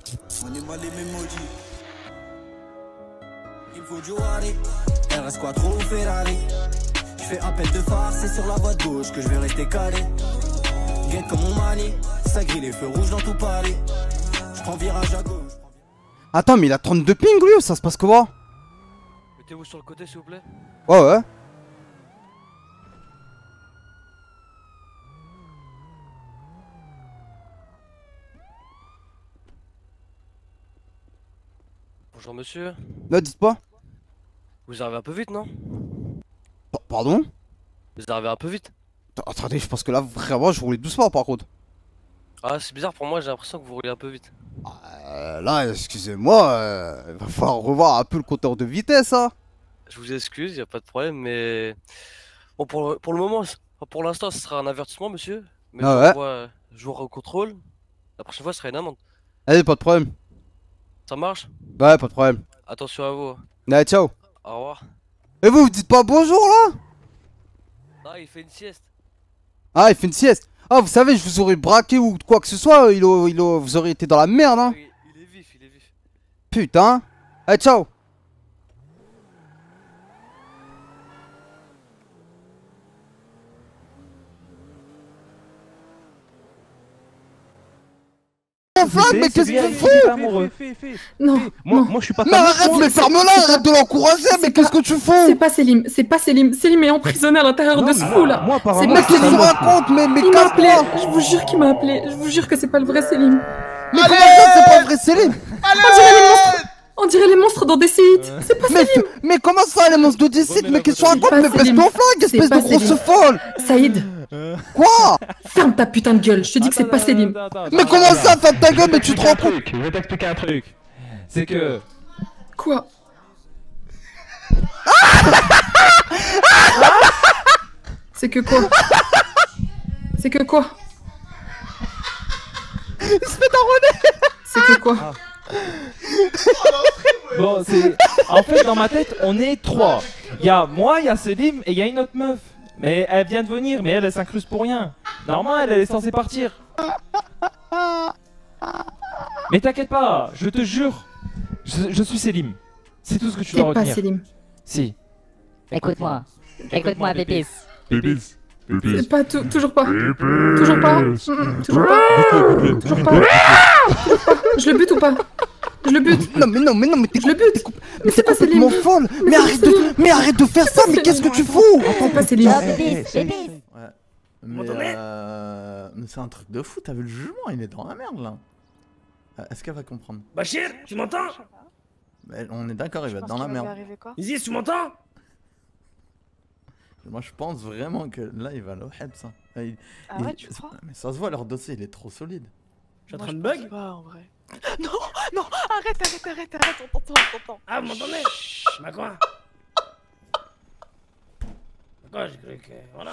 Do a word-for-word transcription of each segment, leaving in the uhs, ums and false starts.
On est mal aimé maudit. Il faut du Wari. R S Quattro ou Ferrari. Je fais appel de phare, c'est sur la voie de gauche que je vais rester calé. Guette comme mon mani, ça grille les feux rouges dans tout Paris. Je prends virage à gauche. Attends, mais il a trente-deux ping lui, ça se passe comment? Mettez-vous sur le côté s'il vous plaît. Ouais, ouais. Bonjour monsieur. Non, dites pas. Vous arrivez un peu vite non? Pa- Pardon? Vous arrivez un peu vite. Attendez, je pense que là, vraiment, je roulais doucement par contre. Ah c'est bizarre pour moi, j'ai l'impression que vous roulez un peu vite. Euh, là, excusez-moi, euh, il va falloir revoir un peu le compteur de vitesse, hein. Je vous excuse, y a pas de problème, mais... Bon pour le, pour le moment, pour l'instant ce sera un avertissement monsieur. Mais Ah je ouais. vous vois, je vous au contrôle. La prochaine fois ce sera une amende. Allez, pas de problème. Ça marche? Ouais, pas de problème. Attention à vous. Allez, ciao. Au revoir. Et vous, vous dites pas bonjour là? Ah il fait une sieste. Ah, il fait une sieste. Ah, vous savez, je vous aurais braqué ou quoi que ce soit, il, a- il, a- vous auriez été dans la merde, hein. Il, il est vif, il est vif. Putain. Allez, ciao. Flamme, mais qu'est-ce que tu fous? amoureux. Non, Moi, non. moi je suis pas Mais ta meuf, arrête, moi. mais ferme-la, arrête de l'encourager, mais qu'est-ce que tu C'est fous? pas Selim, c'est pas Selim. Selim est emprisonné à l'intérieur Non, de mais ce moi- fou là. Moi, apparemment, C'est Mais pas qu'est-ce que tu Selim. racontes? Mais, mais Il m'a appelé, casse-toi. je vous jure qu'il m'a appelé. Je vous jure que c'est pas le vrai Selim. Mais comment ça, c'est pas vrai, Céline? On dirait les monstres, on dirait les monstres dans des sites. C'est pas Mais, Selim. mais comment ça, les monstres de dix-sept? Mais qu'est-ce que tu racontes? pas Mais baisse Céline. ton flingue, espèce C'est pas de grosse Céline. folle! Saïd, Quoi? ferme ta putain de gueule. Je te dis que c'est pas Selim. Mais comment ça, ferme ta gueule, mais tu te rends compte? Je vais t'expliquer un truc. C'est que. Quoi? C'est que quoi? C'est que quoi? Il se fait d'enrôler! C'est que quoi? Bon, c'est. En fait, dans ma tête, on est trois. Il y a moi, il y a Selim et il y a une autre meuf. Mais elle vient de venir, mais elle, elle s'incruste pour rien. Normalement, elle, elle est censée partir. Mais t'inquiète pas, je te jure. Je, je suis Selim. C'est tout ce que tu T'es dois pas retenir. Selim. Si. Écoute-moi. Écoute-moi, Pépis. Pépis. Pépis. C'est pas tout, toujours pas. Toujours pas. Mm, mm, Toujours pas. Toujours pas. Je le bute ou pas? Je le bute. Non, mais non, mais non, mais t'es Je le bute. Mais c'est pas Selim. complètement folle! Mais c'est arrête pas Céline. de, mais arrête de faire ça, mais qu'est-ce que tu fous? C'est pas Selim. Ah, Pépis, Pépis. Ouais. Mais, euh... mais c'est un truc de fou, t'as vu le jugement, il est dans la merde là. Euh, Est-ce qu'elle va comprendre? Bachir, tu m'entends? Mais on est d'accord, il va être dans la merde. Isis, tu m'entends? Moi je pense vraiment que là il va le head ça. Il- Ah il- ouais, tu crois? Mais ça se voit, leur dossier il est trop solide. Je suis en Moi, train de je bug? pense pas, en vrai. Non, non, arrête, arrête, arrête, arrête, on t'entend, on t'entend. Ah, vous m'entendez? Bah quoi? Quoi, j'ai cru que... Voilà.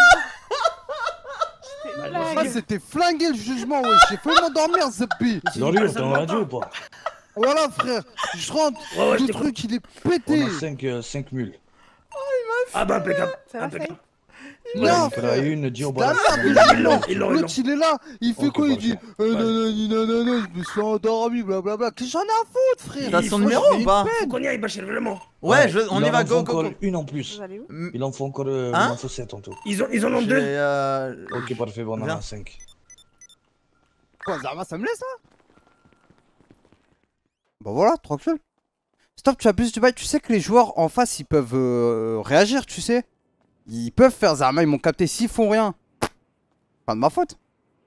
C'était une Bah, Ah, blague. c'était flingué le jugement, wesh! J'ai fait m'endormir, Zeppi! Dans lui, t'es en radio ou pas? Voilà, frère! Je rentre! Ouais, ouais, je Le t'écoute. truc, il est pété! cinq mules. Ah bah impeccable. Ça va, Impeccable. Non, Il y en a une, dis au c'est la bras. merde, Ils il l'ont, est ils là. l'ont, ils l'ont. L'autre, il est là! Il fait Ok, quoi? Il parfait. dit euh, nanani, nanana, je me suis endormi, blablabla. Qu'est-ce que j'en ai à foutre, frère? T'as Il son faut- numéro ou pas? Faut qu'on y aille, Bachir, vraiment. Ouais, je- on Il y en va, faut go, go, encore go. une en plus. Vous allez où? Mm, Il en faut encore euh, Hein il en faut sept en tout. Ils, ont, ils en ont j'ai, deux. euh, Ok, parfait, bon, on en Viens. a cinq. Quoi, Zarma, ça me laisse, là? Bah voilà, tranquille. Stop, tu abuses du bail. Tu sais que les joueurs en face, ils peuvent euh, réagir, tu sais. Ils peuvent faire Zarma, ils m'ont capté. S'ils font rien, pas de ma faute.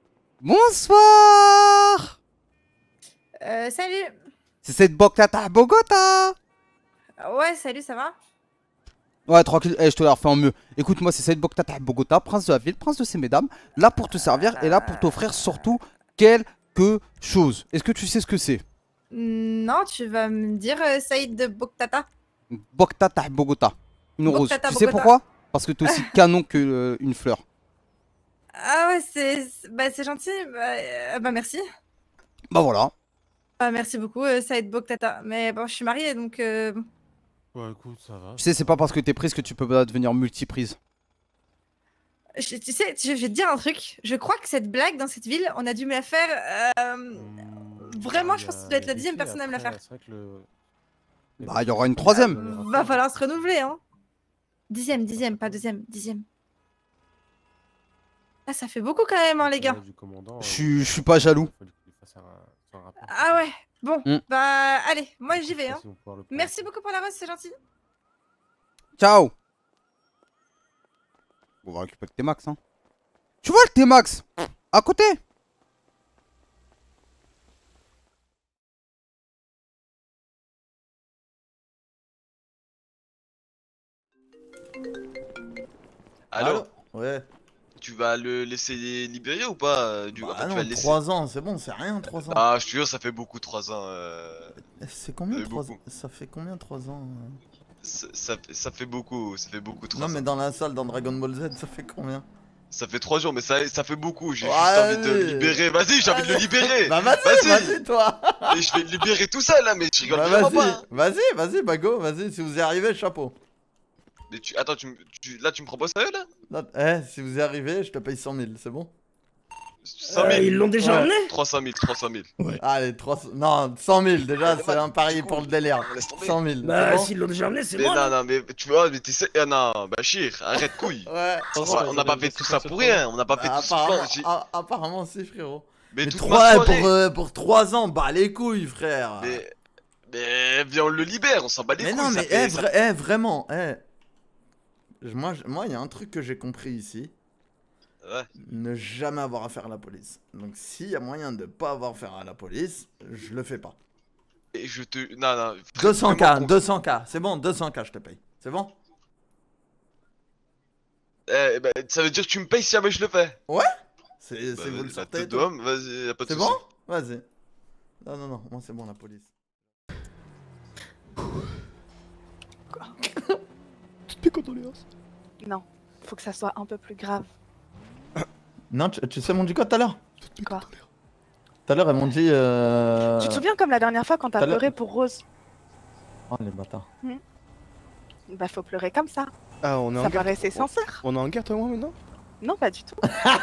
Bonsoir. Euh, salut. C'est cette Boctata Bogota. Ouais, salut, ça va? Ouais, tranquille, eh, je te la refais en mieux. Écoute-moi, c'est Saïd Boctata Bogota, prince de la ville, prince de ces mesdames, là pour te servir et là pour t'offrir surtout quelque chose. Est-ce que tu sais ce que c'est? Non, tu vas me dire euh, Saïd de Boctata. Boctata Bogota. Une rose. Boctata Tu sais Bogota. pourquoi? Parce que t'es aussi canon que euh, une fleur. Ah ouais, c'est bah, c'est gentil. Bah, euh, bah merci. Bah voilà. Bah merci beaucoup, euh, Saïd Boctata. Mais bon, je suis mariée, donc... Euh... Ouais, écoute, ça va. Tu sais, c'est pas parce que t'es prise que tu peux pas devenir multiprise. je- tu sais, je je vais te dire un truc. Je crois que cette blague dans cette ville, on a dû me la faire euh, vraiment, je pense que tu dois être la dixième personne à me la faire. Bah, il y aura une troisième. Va falloir se renouveler, hein. Dixième, dixième, pas deuxième, dixième. Ah, ça fait beaucoup quand même, hein, les gars. Je suis je suis pas jaloux. Ah ouais, bon, Mm. bah allez, moi j'y vais, hein. Merci beaucoup pour la rose, c'est gentil. Ciao. On va récupérer le T-Max, hein. Tu vois le T-Max à côté. Allô? Ouais. Tu vas le laisser libérer ou pas euh, du... Bah enfin, tu non, vas le laisser... trois ans, c'est bon, c'est rien trois ans. Ah, je te jure, ça fait beaucoup trois ans. Euh... C'est combien ça fait trois beaucoup. ans Ça fait combien trois ans euh Ça, ça, fait- ça fait beaucoup, ça fait beaucoup trois Non ans. mais dans la salle dans Dragon Ball Z, ça fait combien? Ça fait trois jours, mais ça, ça fait beaucoup. J'ai Ouais, juste envie de le allez. libérer. Vas-y, j'ai envie de le libérer. Bah vas-y, vas-y toi. Et je vais le libérer tout seul là, mais je rigole Bah vraiment vas-y, pas. hein. vas-y, vas-y, bah go, vas-y, si vous y arrivez, chapeau. Mais tu, attends, tu, me- tu, là tu me prends pas au sérieux là? Non, eh, si vous y arrivez, je te paye cent mille, c'est bon? cent mille. Euh, ils l'ont déjà Ouais. emmené? trois cent mille, trois cent mille. Allez, trois cents... Non, cent mille déjà, c'est un pari pour le délire. Laisse tomber. cent mille. Bah, c'est bon s'ils l'ont déjà emmené, c'est Mais moi. non, là. non, mais tu vois, mais t'es... Ah non, Bachir, arrête couille. Ouais. Ça, on n'a pas fait tout ça pour rien, on n'a pas fait Bah, tout ça apparemment, pour... j'ai- a- apparemment si frérot. Mais, Mais toute trois, ma pour, soirée. euh, pour trois ans, bah les couilles frère. Mais... Mais viens, on le libère, on s'en bat les Mais couilles. non ça mais fait- eh, ça- vra- eh, vraiment, eh. Je- Moi, je- moi, il y a un truc que j'ai compris ici. Ouais. Ne jamais avoir affaire à la police. Donc s'il y a moyen de pas avoir affaire à la police, je le fais pas. Et je te... Non, non. deux cents K, vraiment con- deux cents K, c'est bon, deux cents K je te paye. C'est bon? Eh ben, ça veut dire que tu me payes si jamais je le fais. Ouais? C'est Bah, c'est vous le vas-y, sortez bah, et tout. d'homme, vas-y, y'a pas de C'est soucis. bon? Vas-y. Non, non, non, moi c'est bon la police. Toutes mes condoléances. Non, faut que ça soit un peu plus grave. Non, tu, tu sais, m'ont dit quoi tout à l'heure? Quoi? Tout à l'heure, elles m'ont dit. Euh... Tu te souviens comme la dernière fois quand tout à t'as l'heure- pleuré pour Rose? Oh les bâtards. Hmm. Bah faut pleurer comme ça. Ah, on est en Ça guerre. paraissait sincère. On est en guerre, toi et moi, maintenant? Non, pas du tout.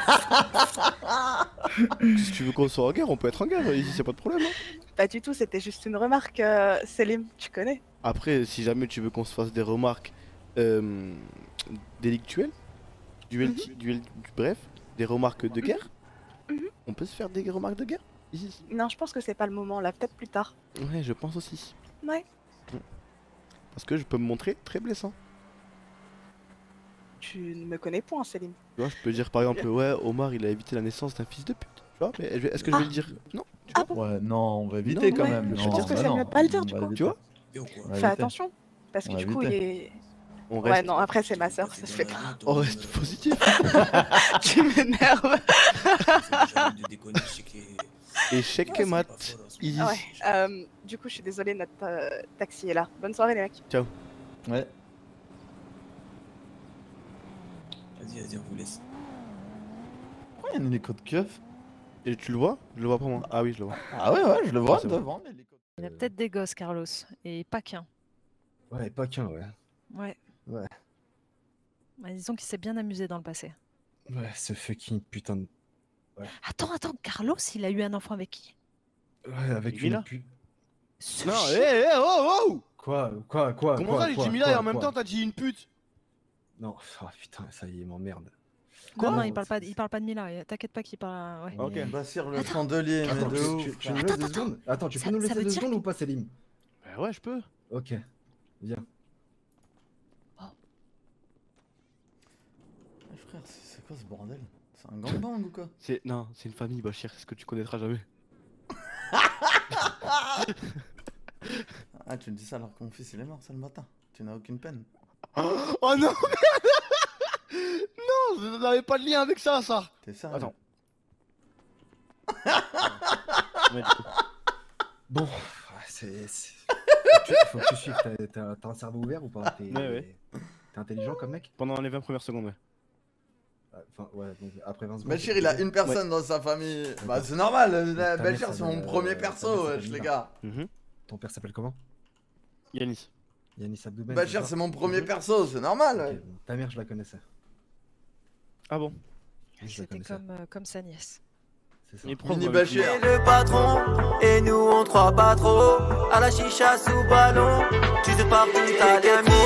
Si tu veux qu'on soit en guerre, on peut être en guerre, ici, c'est pas de problème. Hein. Pas du tout, c'était juste une remarque, euh, Selim, tu connais. Après, si jamais tu veux qu'on se fasse des remarques euh, délictuelles, duel, duel, bref, des remarques de guerre, Mhm. on peut se faire des remarques de guerre ici. Non, je pense que c'est pas le moment là, peut-être plus tard. Ouais, je pense aussi. Ouais. Parce que je peux me montrer très blessant. Tu ne me connais point, Selim. Tu vois, je peux dire par exemple, ouais, Omar il a évité la naissance d'un fils de pute. Tu vois, mais je vais- est-ce que je vais le dire? Non. Ah bon? Ouais, non, on va éviter Non, quand ouais, même. je Non, pense que bah c'est non, mieux de pas le dire, on du va coup. éviter. Tu vois? On va Fais éviter. attention, parce que On va du coup, il éviter. est... On Ouais, reste, non, après c'est ma soeur, ça se fait pas. on reste positif. Tu m'énerves. Échec et mat. Easy. Ouais, euh, du coup, je suis désolée, notre euh, taxi est là. Bonne soirée, les mecs. Ciao. Ouais. Vas-y, vas-y, on vous laisse. Pourquoi il y a un hélico de keuf? Et tu le vois? Je le vois pas moi. Ah oui, je le vois. Ah ouais, ouais, je le vois Ah, c'est bon. devant l'hélico. Il a peut-être des gosses, Carlos, et pas qu'un. Ouais, pas qu'un, ouais. Ouais. Ouais. Bah, disons qu'il s'est bien amusé dans le passé. Ouais, ce fucking putain de. Ouais, Attends, attends, Carlos, il a eu un enfant avec qui? ouais avec Mila une pu... Ce Non, chien. hé, hé, oh, oh! Quoi? Quoi? Quoi? Comment quoi, ça, j'ai quoi, dit Mila et quoi, en même quoi temps t'as dit une pute? Non, oh, putain, ça y est, il m'emmerde. Non, non, il parle pas, il parle pas de Mila. euh, T'inquiète pas qu'il parle. Ouais. Ok. mais- Bassir le chandelier, mais Attends, de tu, ouf. tu, tu frère. nous laisses deux secondes? Attends, tu Ça- peux nous ça laisser veut deux dire secondes ou pas, Selim? Bah ouais, je peux. Ok, viens. Eh, frère, c'est c'est quoi ce bordel? C'est un gangbang ou quoi? C'est non, c'est une famille, Bachir, c'est ce que tu connaîtras jamais. Ah, tu me dis ça alors que mon fils il est mort, c'est le matin. Tu n'as aucune peine. Oh non, merde. Non, ça n'avait pas de lien avec ça, ça. T'es sérieux? Attends. Bon, ouais, c'est. c'est- Faut que tu- Faut que tu suives, t'as- t'as t'as un cerveau ouvert ou pas? T'es Ouais, ouais. t'es intelligent comme mec? Pendant les vingt premières secondes, ouais. Enfin, ouais, donc après vingt secondes. Bachir t'es il a intelligent. une personne dans sa famille. Bah c'est normal, euh, ta Bachir mère c'est mon s'appelle, premier euh, perso, ta mère wesh s'appelle les Mila. gars. Mhm. Ton père s'appelle comment? Yanis. Yanis Abdouben. Bachir c'est mon premier perso, c'est normal. Ok, ouais. bon. Ta mère, je la connaissais. Ah bon? Oui, je la C'était connaissais. comme, euh, comme sa nièce. C'est ça. Les profs Mini m'avaient dit- Bachir. le patron et nous on te croit pas trop. À la chicha sous ballon, tu te partout, t'as des amis.